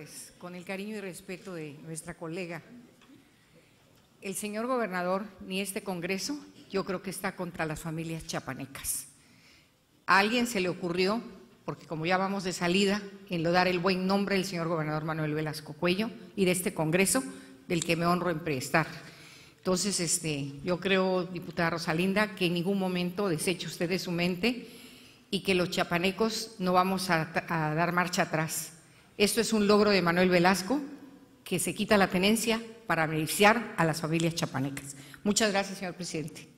Pues, con el cariño y respeto de nuestra colega, el señor gobernador ni este Congreso, yo creo que está contra las familias chiapanecas. A alguien se le ocurrió, porque como ya vamos de salida, enlodar el buen nombre del señor gobernador Manuel Velasco Cuello y de este Congreso, del que me honro en prestar. Entonces, yo creo, diputada Rosalinda, que en ningún momento deseche usted de su mente y que los chiapanecos no vamos a dar marcha atrás. Esto es un logro de Manuel Velasco, que se quita la tenencia para beneficiar a las familias chiapanecas. Muchas gracias, señor presidente.